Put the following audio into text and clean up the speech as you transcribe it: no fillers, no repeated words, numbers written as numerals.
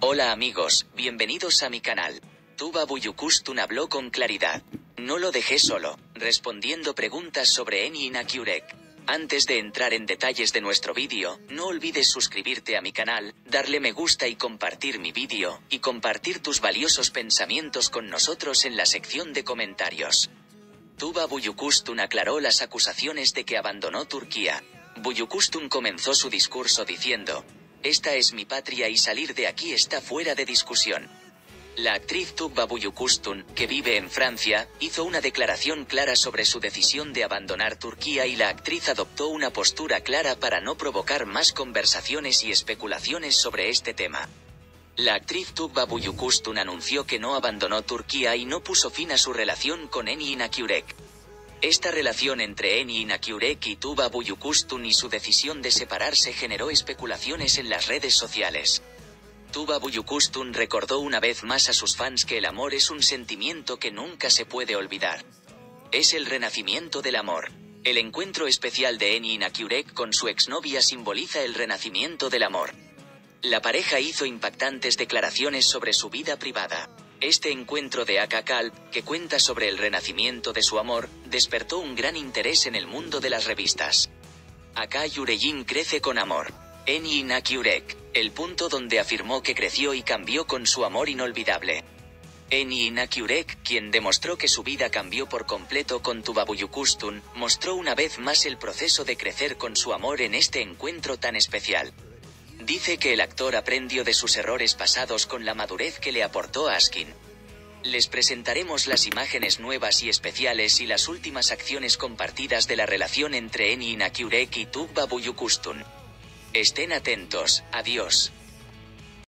Hola amigos, bienvenidos a mi canal. Tuba Büyüküstün habló con claridad. No lo dejé solo, respondiendo preguntas sobre Eni Inakiurek. Antes de entrar en detalles de nuestro vídeo, no olvides suscribirte a mi canal, darle me gusta y compartir mi vídeo, y compartir tus valiosos pensamientos con nosotros en la sección de comentarios. Tuba Büyüküstün aclaró las acusaciones de que abandonó Turquía. Büyüküstün comenzó su discurso diciendo: "Esta es mi patria y salir de aquí está fuera de discusión". La actriz Tuba Büyüküstün, que vive en Francia, hizo una declaración clara sobre su decisión de abandonar Turquía y la actriz adoptó una postura clara para no provocar más conversaciones y especulaciones sobre este tema. La actriz Tuba Büyüküstün anunció que no abandonó Turquía y no puso fin a su relación con Eni Inakiurek. Esta relación entre Eni Inakiurek y Tuba Büyüküstün y su decisión de separarse generó especulaciones en las redes sociales. Tuba Büyüküstün recordó una vez más a sus fans que el amor es un sentimiento que nunca se puede olvidar. Es el renacimiento del amor. El encuentro especial de Eni Inakiurek con su exnovia simboliza el renacimiento del amor. La pareja hizo impactantes declaraciones sobre su vida privada. Este encuentro de Aka Kalp, que cuenta sobre el renacimiento de su amor, despertó un gran interés en el mundo de las revistas. Aka Yüreğim crece con amor. Eni Inakiurek, el punto donde afirmó que creció y cambió con su amor inolvidable. Eni Inakiurek, quien demostró que su vida cambió por completo con Tuba Büyüküstün, mostró una vez más el proceso de crecer con su amor en este encuentro tan especial. Dice que el actor aprendió de sus errores pasados con la madurez que le aportó Askin. Les presentaremos las imágenes nuevas y especiales y las últimas acciones compartidas de la relación entre Eni Inakiurek y Tuba Büyüküstün. Estén atentos, adiós.